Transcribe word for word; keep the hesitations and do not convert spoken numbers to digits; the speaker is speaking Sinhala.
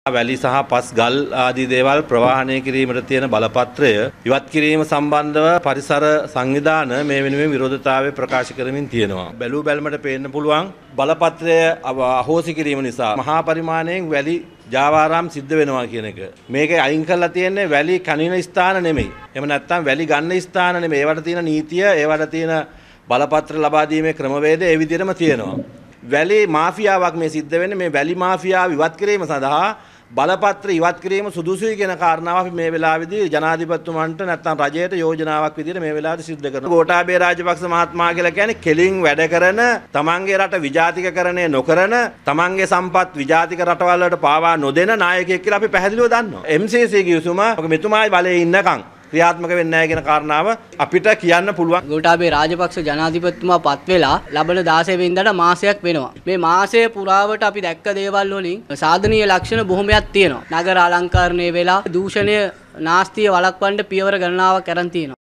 වැලි සහ පස් ගල් ආදී දේවල් ප්‍රවාහනය කිරීමට තියෙන බලපත්‍රය ඉවත් කිරීම සම්බන්ධව පරිසර සංවිධාන මේ වෙනුවෙන් විරෝධතාවය ප්‍රකාශ කරමින් තියෙනවා. බැලූ බැලමට පේන්න පුළුවන් බලපත්‍රය අහෝසි කිරීම නිසා මහා පරිමාණයෙන් වැලි ජාවාරම් සිද්ධ වෙනවා කියන එක. මේකේ අයින් කරලා තියෙන්නේ වැලි කනින ස්ථාන නෙමෙයි. එහෙම නැත්නම් වැලි ගන්න ස්ථාන නෙමෙයි. ඒවට තියෙන නීතිය, ඒවට තියෙන බලපත්‍ර ලබා දීමේ ක්‍රමවේදය ඒ විදිහටම තියෙනවා. වැලි මාෆියාවක් මේ සිද්ධ වෙන්නේ මේ වැලි මාෆියාව ඉවත් කිරීම සඳහා බලපත්‍ර ඉවත් කිරීම සුදුසුයි කියන කාරණාව අපි මේ වෙලාවේදී ජනාධිපතිතුමන්ට නැත්නම් රජයට යෝජනාවක් විදිහට මේ වෙලාවට සිද්ධ කරනවා. ගෝඨාභය රාජපක්ෂ මහත්මයා කියලා කියන්නේ කෙලින් වැඩ කරන, තමන්ගේ රට විජාතිකකරණය නොකරන, තමන්ගේ සම්පත් විජාතික රටවල් වලට පාවා නොදෙන නායකයෙක් කියලා අපි පැහැදිලිව දන්නවා. එම් සී සී කිව්සුම මෙතුමායි බලයේ ඉන්නකම් ක්‍රියාත්මක වෙන්නේ නැහැ කියන කාරණාව අපිට කියන්න පුළුවන්. ගෝඨාභය රාජපක්ෂ ජනාධිපතිතුමා පත් වෙලා ලබන දාසය වෙනිදාට මාසයක් වෙනවා. මේ මාසය පුරාවට අපි දැක්ක දේවල් වලින් සාධනීය ලක්ෂණ බොහොමයක් තියෙනවා. නගර අලංකරණය වෙලා දූෂණය නාස්තිය වළක්වන්න පියවර ගණනාවක් අරන් තියෙනවා.